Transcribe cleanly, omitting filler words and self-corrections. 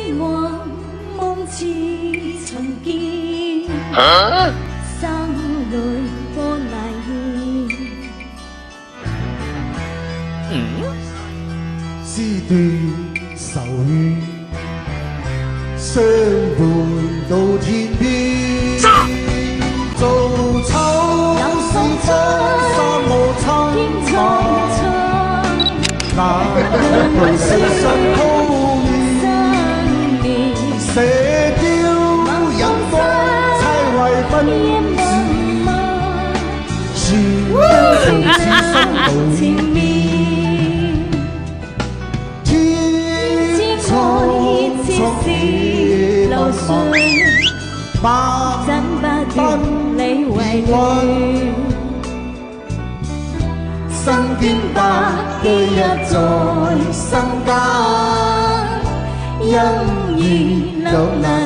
幻梦似曾見，心裏波籟煙。 絲斷愁怨，相伴到天邊。做丑是風，山無侵侵。那一句死心鋪面，射雕引弓，猜為不知，全都做痴心裏面。天才似是流水，怎不願你為戀？身邊百機一在身間，因而流難。